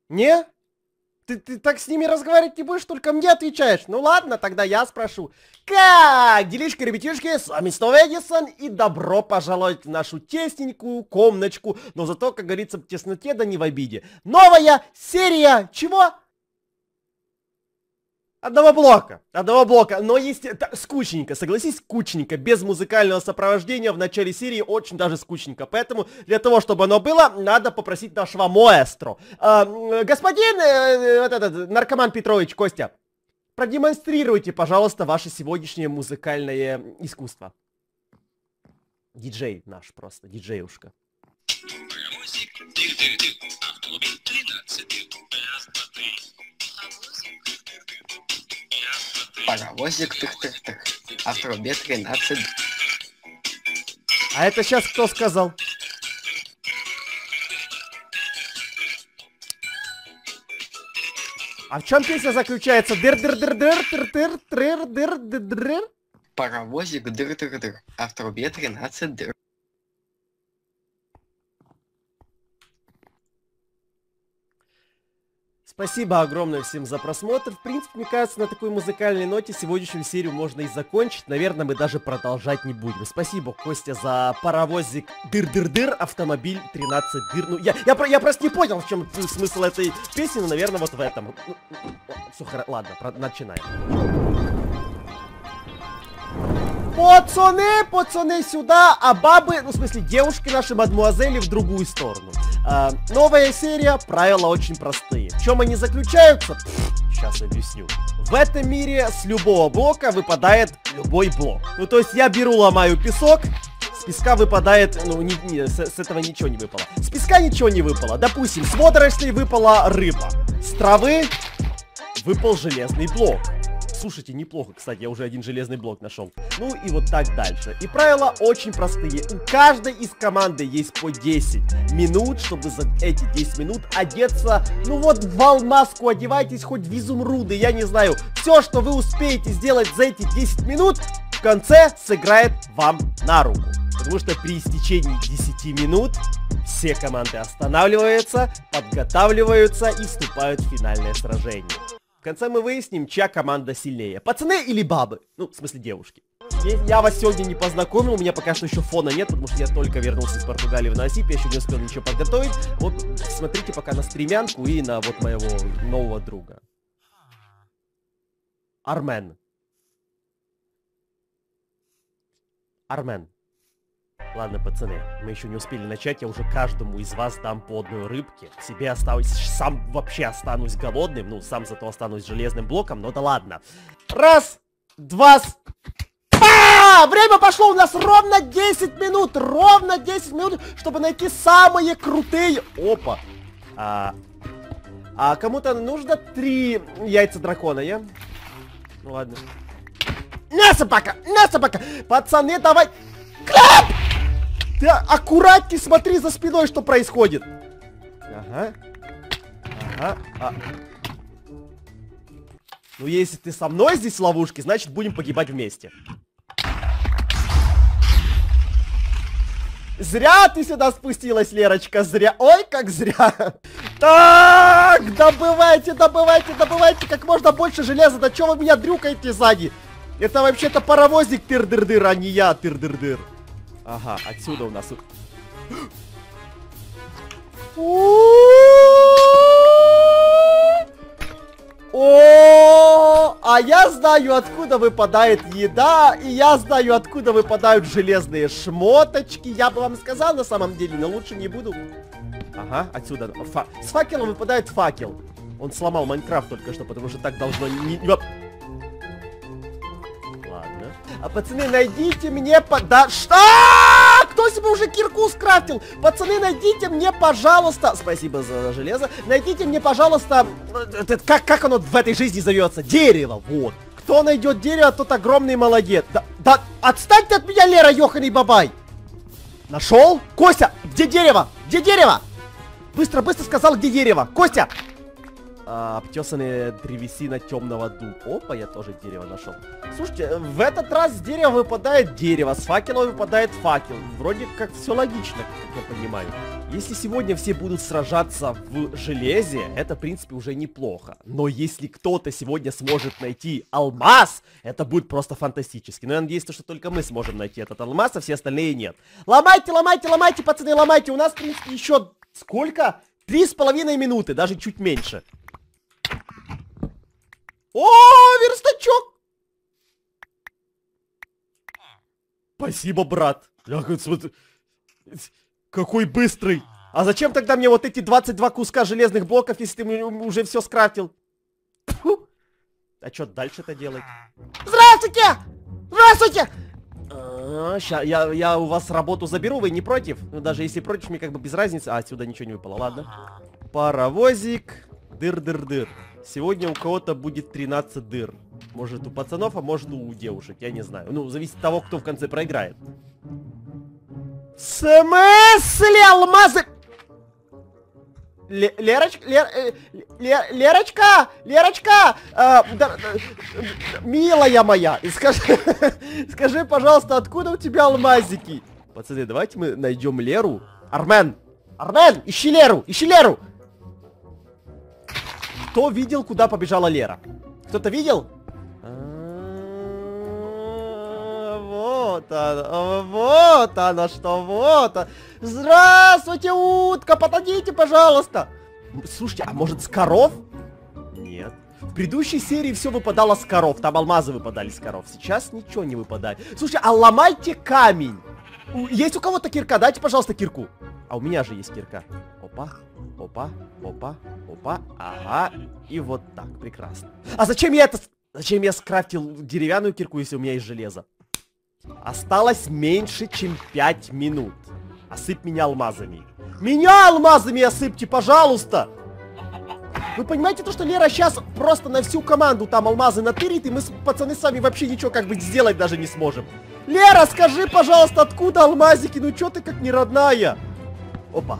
Не? Ты так с ними разговаривать не будешь, только мне отвечаешь. Ну ладно, тогда я спрошу. Как делишки, ребятишки? С вами снова Эдисон. И добро пожаловать в нашу тесненькую комнаточку. Но зато, как говорится, в тесноте, да не в обиде. Новая серия чего? Одного блока, но есть скучненько, согласись, скучненько, без музыкального сопровождения в начале серии очень даже скучненько, поэтому для того, чтобы оно было, надо попросить нашего маэстро. Господин, наркоман Петрович, Костя, продемонстрируйте, пожалуйста, ваше сегодняшнее музыкальное искусство. Диджей наш просто, диджеюшка. Паровозик тых-тых-тых, а в трубе 13. А это сейчас кто сказал? А в чем песня заключается? Дыр-дыр-дыр-дыр-тыр-тыр-дыр-дыр-дыр-дыр. Паровозик дыр-дыр-дыр, а в трубе 13 дыр. Спасибо огромное всем за просмотр. В принципе, мне кажется, на такой музыкальной ноте сегодняшнюю серию можно и закончить. Наверное, мы даже продолжать не будем. Спасибо, Костя, за паровозик дыр-дыр-дыр, автомобиль 13 дыр. Ну, я просто не понял, в чем смысл этой песни, но, наверное, вот в этом. Все, ладно, начинаем. Пацаны сюда, а бабы, ну в смысле девушки наши, мадмуазели, в другую сторону. Новая серия, правила очень простые. В чем они заключаются? Сейчас объясню. В этом мире с любого блока выпадает любой блок. Ну то есть я беру, ломаю песок, с песка выпадает, ну с этого ничего не выпало. С песка ничего не выпало. Допустим, с водорослей выпала рыба. С травы выпал железный блок. Слушайте, неплохо, кстати, я уже один железный блок нашел. Ну и вот так дальше. И правила очень простые. У каждой из команды есть по 10 минут, чтобы за эти 10 минут одеться. Ну вот в алмазку одевайтесь, хоть в изумруды, я не знаю. Все, что вы успеете сделать за эти 10 минут, в конце сыграет вам на руку. Потому что при истечении 10 минут все команды останавливаются, подготавливаются и вступают в финальное сражение. В конце мы выясним, чья команда сильнее. Пацаны или бабы? Ну, в смысле девушки. Я вас сегодня не познакомил, у меня пока что еще фона нет, потому что я только вернулся из Португалии в Новосиб, я еще не успел ничего подготовить. Вот смотрите пока на стремянку и на вот моего нового друга. Армен. Ладно, пацаны, мы еще не успели начать, я уже каждому из вас дам по одной рыбке. Себе осталось, сам вообще останусь голодным, ну, сам зато останусь железным блоком, но да ладно. Раз, два, время пошло, у нас ровно 10 минут, чтобы найти самые крутые... Опа. А кому-то нужно 3 яйца дракона, я? Ну ладно. На собака! Пацаны, давай... Кляп! Ты аккуратней смотри за спиной, что происходит. Ага. Ну, если ты со мной здесь в ловушке, значит, будем погибать вместе. Зря ты сюда спустилась, Лерочка, зря. Ой, как зря. Так, добывайте как можно больше железа. Да чё вы меня дрюкаете сзади? Это вообще-то паровозик тыр-дыр-дыр, а не я тыр-дыр-дыр. Ага, отсюда у нас... О, а я знаю, откуда выпадает еда, и я знаю, откуда выпадают железные шмоточки. Я бы вам сказал на самом деле, но лучше не буду. Ага, отсюда. С факелом выпадает факел. Он сломал Майнкрафт только что, потому что так должно не... Ладно. А пацаны, найдите мне Да что? Кто себе уже кирку скрафтил? Пацаны, найдите мне, пожалуйста... Спасибо за железо. Найдите мне, пожалуйста... Как оно в этой жизни зовется? Дерево, вот. Кто найдет дерево, тот огромный молодец. Да отстань ты от меня, Лера, ёханый бабай. Нашел? Костя, где дерево? Быстро сказал, где дерево. Костя! Обтесанная древесина темного дуба. Опа, я тоже дерево нашел. Слушайте, в этот раз с дерева выпадает дерево, с факела выпадает факел. Вроде как все логично, как я понимаю. Если сегодня все будут сражаться в железе, это, в принципе, уже неплохо. Но если кто-то сегодня сможет найти алмаз, это будет просто фантастически. Но я надеюсь, что только мы сможем найти этот алмаз, а все остальные нет. Ломайте, ломайте, ломайте, пацаны, ломайте. У нас, в принципе, еще сколько? 3,5 минуты, даже чуть меньше. О, верстачок! Спасибо, брат. Какой быстрый. А зачем тогда мне вот эти 22 куска железных блоков, если ты уже все скрафтил? Фу. А что дальше-то делать? Здравствуйте! Здравствуйте! Ща, я у вас работу заберу, вы не против? Ну, даже если против, мне как бы без разницы. А, отсюда ничего не выпало, ладно. Паровозик. Дыр-дыр-дыр. Сегодня у кого-то будет 13 дыр. Может у пацанов, а может у девушек, я не знаю. Ну, зависит от того, кто в конце проиграет. В смысле алмазы? Лерочка! Милая моя, скажи, пожалуйста, откуда у тебя алмазики? Пацаны, давайте мы найдем Леру. Армен, ищи Леру! Кто видел, куда побежала Лера? Кто-то видел? Вот она что, вот она. Здравствуйте, утка, подойдите, пожалуйста. Слушайте, а может с коров? Нет. В предыдущей серии все выпадало с коров, там алмазы выпадали с коров. Сейчас ничего не выпадает. Слушайте, а ломайте камень. Есть у кого-то кирка? Дайте, пожалуйста, кирку. А у меня же есть кирка. Опа. Ага. И вот так, прекрасно. А зачем я скрафтил деревянную кирку, если у меня есть железо? Осталось меньше, чем 5 минут. Осыпь меня алмазами. Меня алмазами осыпьте, пожалуйста! Вы понимаете то, что Лера сейчас просто на всю команду там алмазы натырит, и мы, пацаны, с вами вообще ничего как бы сделать даже не сможем. Лера, скажи, пожалуйста, откуда алмазики? Ну чё ты как не родная? Опа.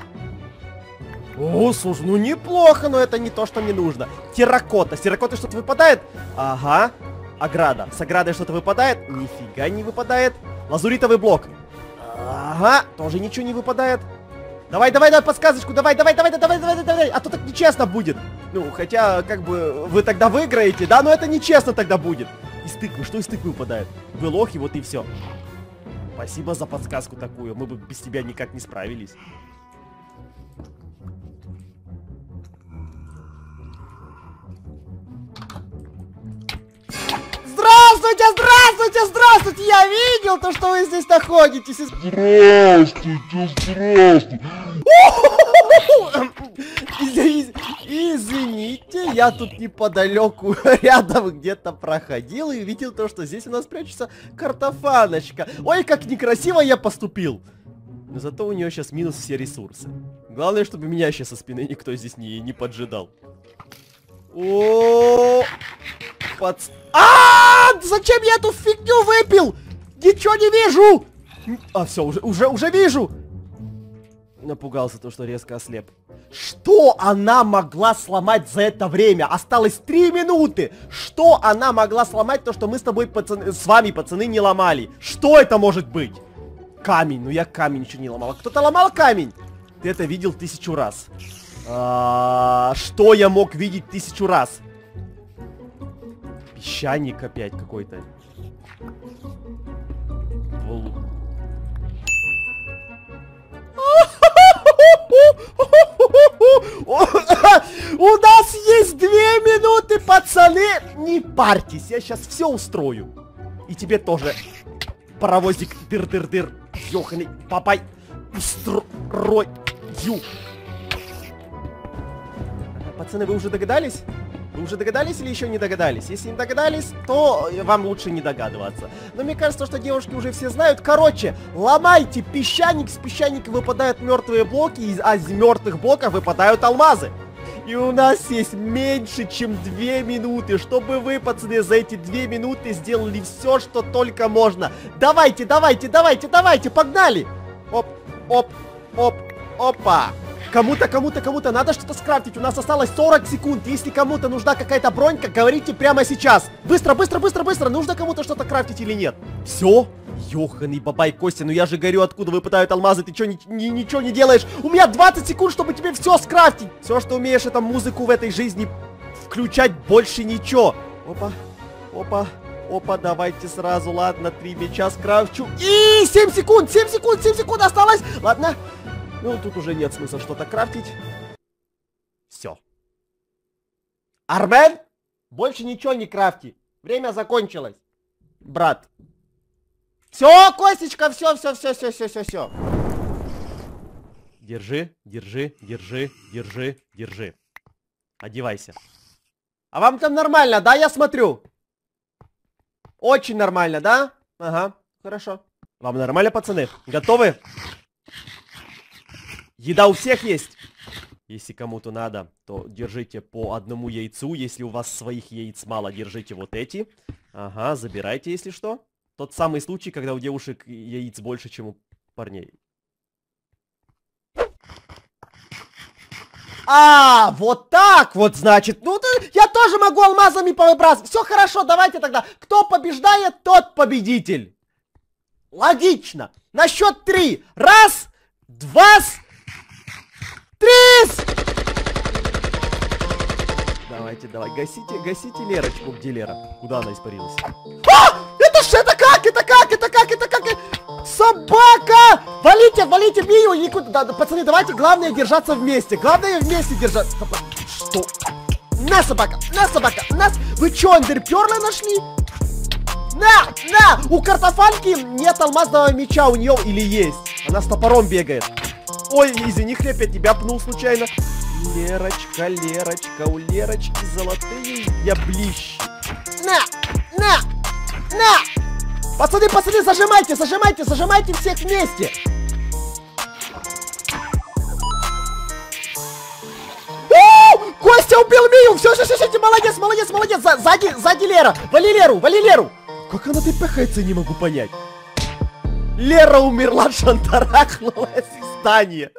О, слушай, ну неплохо, но это не то, что мне нужно. Терракота. С терракоты что-то выпадает? Ага. Ограда. С оградой что-то выпадает? Нифига не выпадает. Лазуритовый блок. Ага. Тоже ничего не выпадает. Давай, подсказочку. Давай. А то так нечестно будет. Ну, хотя, как бы, вы тогда выиграете, да? Но это нечестно тогда будет. Из тыквы. Что из тыквы выпадает? Вы лохи, вот и все. Спасибо за подсказку такую. Мы бы без тебя никак не справились. Здравствуйте! Я видел то, что вы здесь находитесь. Здравствуйте! Извините, я тут неподалеку рядом где-то проходил и видел то, что здесь у нас прячется картофаночка. Ой, как некрасиво я поступил. Но зато у нее сейчас минус все ресурсы. Главное, чтобы меня сейчас со спины никто здесь не поджидал. О, зачем я эту фигню выпил? Ничего не вижу! А, все, уже вижу! Напугался то, что резко ослеп. Что она могла сломать за это время? Осталось 3 минуты! Что она могла сломать, то, что мы с тобой, с вами, пацаны, не ломали? Что это может быть? Камень, ну я камень еще не ломал. Кто-то ломал камень? Ты это видел 1000 раз. Что я мог видеть 1000 раз? Песчаник опять какой-то. У нас есть 2 минуты, пацаны! Не парьтесь, я сейчас все устрою. И тебе тоже. Паровозик, дыр-дыр-дыр. Ёханый, папай. Устрою. Пацаны, вы уже догадались? Вы уже догадались или еще не догадались? Если не догадались, то вам лучше не догадываться. Но мне кажется, что девушки уже все знают. Короче, ломайте песчаник, с песчаника выпадают мертвые блоки, а из мертвых блоков выпадают алмазы. И у нас есть меньше, чем 2 минуты, чтобы вы, пацаны, за эти 2 минуты сделали все, что только можно. Давайте, погнали! Оп, опа! Кому-то надо что-то скрафтить. У нас осталось 40 секунд. Если кому-то нужна какая-то бронька, говорите прямо сейчас. Быстро. Нужно кому-то что-то крафтить или нет? Все? Ёханый бабай, Костя, ну я же говорю, откуда выпадают алмазы. Ты что, ничего не делаешь? У меня 20 секунд, чтобы тебе все скрафтить. Все, что умеешь, это музыку в этой жизни включать, больше ничего. Опа, давайте сразу, ладно, 3 меча скрафчу. И 7 секунд осталось. Ладно. Ну, тут уже нет смысла что-то крафтить. Все. Армен, больше ничего не крафти. Время закончилось. Брат. Все, Костечка, все. Держи. Одевайся. А вам там нормально, да, я смотрю? Очень нормально, да? Ага, хорошо. Вам нормально, пацаны? Готовы? Еда у всех есть? Если кому-то надо, то держите по одному яйцу. Если у вас своих яиц мало, держите вот эти. Ага, забирайте, если что. Тот самый случай, когда у девушек яиц больше, чем у парней. А, вот так вот, значит. Ну, я тоже могу алмазами повыбрасывать. Все хорошо, давайте тогда. Кто побеждает, тот победитель. Логично. На счет 3. 1, 2, 3. Давайте, гасите Лерочку. Где Лера? Куда она испарилась? А! Это как? Собака! Валите Мию! Никуда. Пацаны, давайте, главное держаться вместе. Главное вместе держаться. Что? На, собака! Вы чё, андерпёрла нашли? На! У картофанки нет алмазного меча, у нее или есть? Она с топором бегает. Ой, извини, Хлеб, я тебя пнул случайно. Лерочка, у Лерочки золотые яблищи. На! Пацаны, зажимайте всех вместе. Костя убил Мию! Все, молодец! Сзади Лера! Вали Леру! Как она пыхается, не могу понять. Лера умерла, шандарахнулась из здания.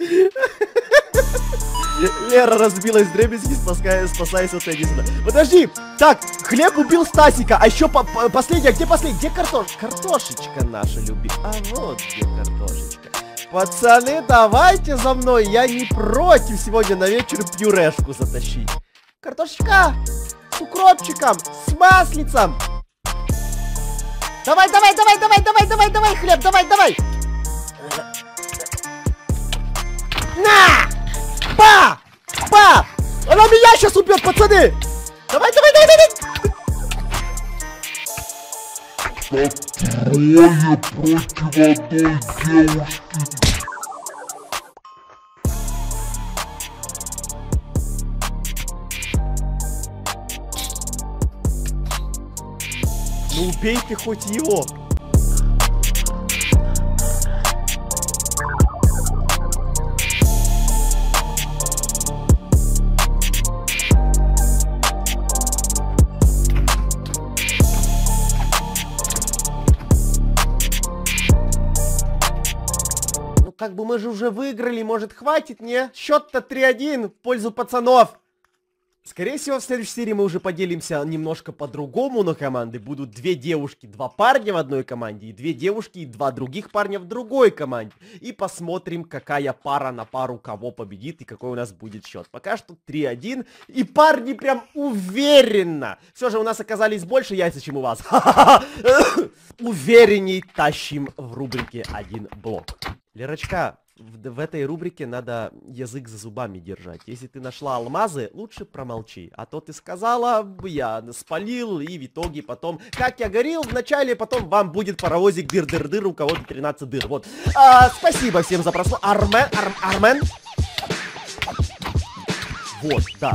Лера разбилась в дребезги, спасаясь от Эдисона. Подожди! Так, Хлеб убил Стасика, а еще последняя, где последняя? Где картошечка наша любимая? А вот где картошечка. Пацаны, давайте за мной, я не против сегодня на вечер пюрешку затащить. Картошечка с укропчиком, с маслицем. Давай, Хлеб, давай. На! Па! Она меня сейчас убьет, пацаны! Давай! Трое против одной девушки. Ну убей ты хоть его! Как бы мы же уже выиграли, может хватит, не? Счет-то 3-1 в пользу пацанов. Скорее всего, в следующей серии мы уже поделимся немножко по-другому на команды. Будут 2 девушки, 2 парня в одной команде, и 2 девушки и 2 других парня в другой команде. И посмотрим, какая пара на пару кого победит и какой у нас будет счет. Пока что 3-1, и парни прям уверенно. Все же у нас оказались больше яйца, чем у вас. Уверенней тащим в рубрике 1 блок. Лерочка, в этой рубрике надо язык за зубами держать. Если ты нашла алмазы, лучше промолчи. А то ты сказала, я спалил, и в итоге потом, как я говорил вначале, потом вам будет паровозик дыр-дыр-дыр, у кого-то 13 дыр. Вот. Спасибо всем за просмотр. Армен. Вот, да.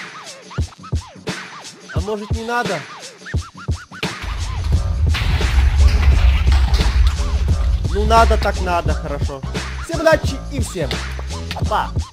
А может не надо? Ну надо так надо, хорошо. Всем удачи и всем па!